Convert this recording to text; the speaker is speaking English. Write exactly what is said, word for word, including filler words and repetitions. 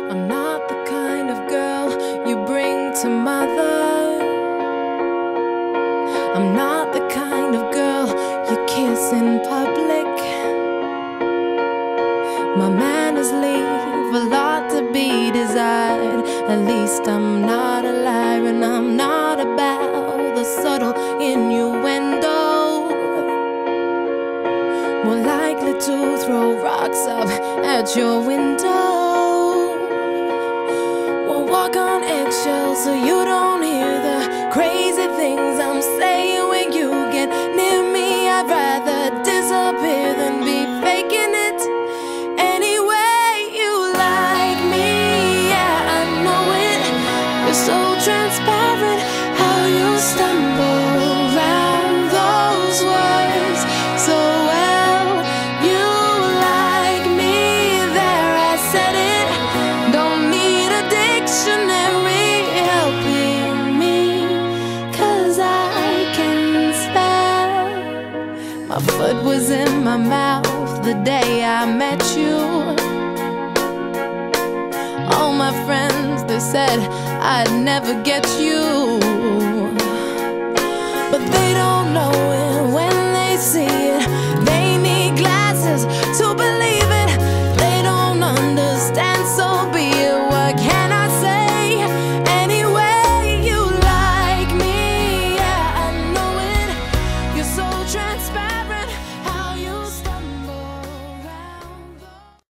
I'm not the kind of girl you bring to mother. I'm not the kind of girl you kiss in public. My manners leave a lot to be desired. At least I'm not a liar, and I'm not about the subtle innuendo. More likely to throw rocks up at your window. Won't walk on eggshells so you don't hear the crazy things I'm saying when you get near me. I'd rather disappear than be faking it. Anyway, you like me, yeah, I know it. You're so transparent, how you stumble around those words so well. You like me, there I said it. Don't need a dictionary helping me, 'cause I can spell. My foot was in my mouth the day I met you. All my friends, they said I'd never get you, but they don't know it when they see